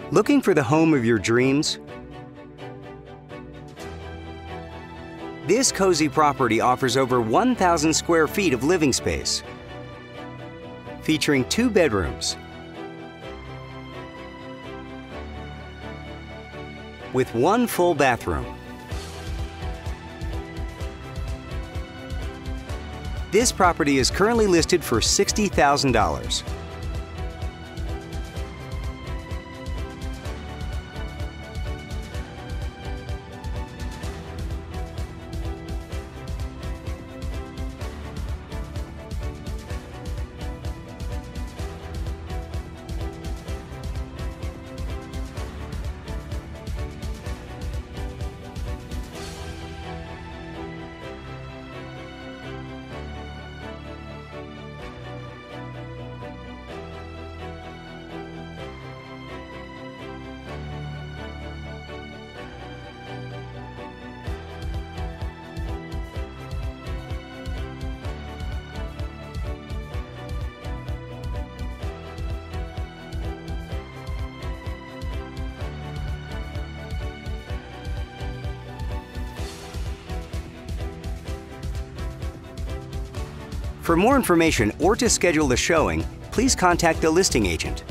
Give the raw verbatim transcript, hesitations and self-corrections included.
Looking for the home of your dreams? This cozy property offers over one thousand square feet of living space, featuring two bedrooms with one full bathroom. This property is currently listed for sixty thousand dollars. For more information or to schedule a showing, please contact the listing agent.